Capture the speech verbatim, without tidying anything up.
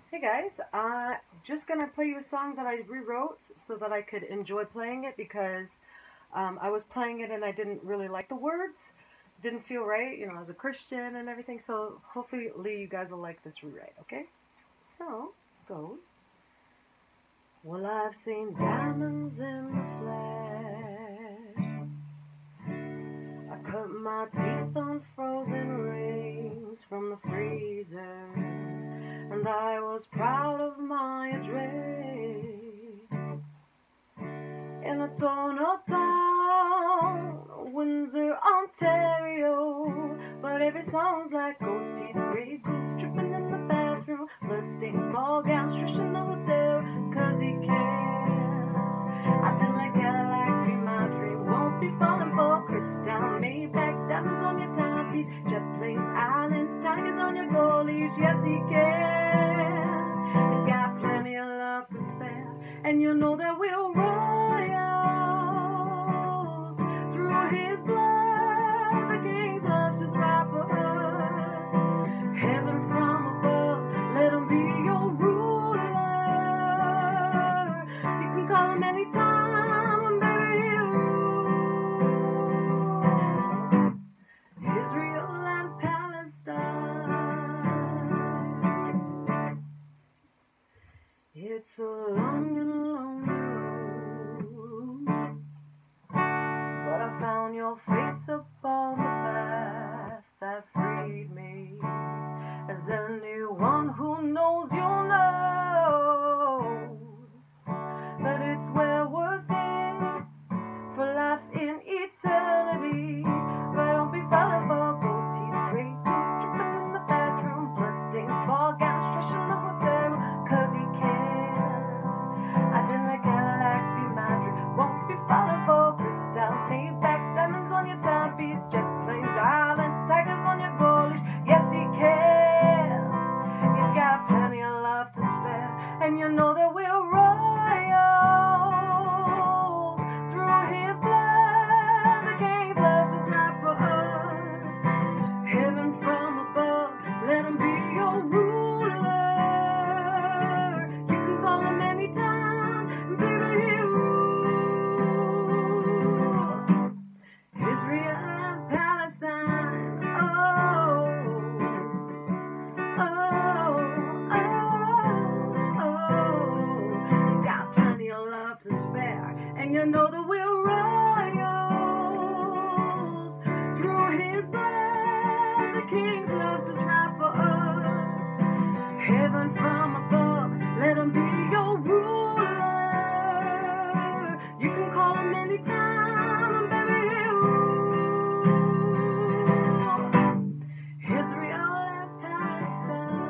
Hey guys, uh, just gonna play you a song that I rewrote so that I could enjoy playing it because um, I was playing it and I didn't really like the words. Didn't feel right, you know, as a Christian and everything. So hopefully you guys will like this rewrite, okay? So, goes. Well, I've seen diamonds in the flesh. I cut my teeth on frozen rings from the freezer. And I was proud of my address in a torn-up town, Windsor, Ontario. But every song's like gold teeth, gray goose dripping in the bathroom, bloodstains, ball gowns, Trish in the hotel, cause he cared. I didn't let Cadillacs be my dream, won't be falling for crystal, Maybach, diamonds on your timepiece, jet planes, islands, tigers on your gold leash, yes he cares. He's got plenty of love to spare, and you know that we're royals. Through his blood, the king's love just right for us. Heaven from above, let him be your ruler. You can call him anytime, and baby he'll rule. Israel and Palestine. It's a long and lonely road, but I found your face upon the path that freed me. As anyone who knows you'll know that it's well worth it for life in eternity. But don't be falling for gold teeth, gray goose dripping in the bathroom, bloodstains, ball gowns, Trish in the hotel, cause he cared. I didn't let Cadillacs be my dream, won't be falling for crystal, Maybach, diamonds on your timepiece, jet planes, islands, tigers on your gold leash, yes he cares. He's got plenty of love to spare, and you know that we're royals. Through his blood, the king's love's just right for us. Heaven from above, let him be your ruler. You can call him anytime, baby he'll rule. Israel and Palestine, oh, oh, oh, oh. He's got plenty of love to spare, and you know that we're royals. Through his blood, the king's love's just right for us. Heaven from above, let him be your ruler. You can call him anytime, and baby he'll rule. Israel and Palestine.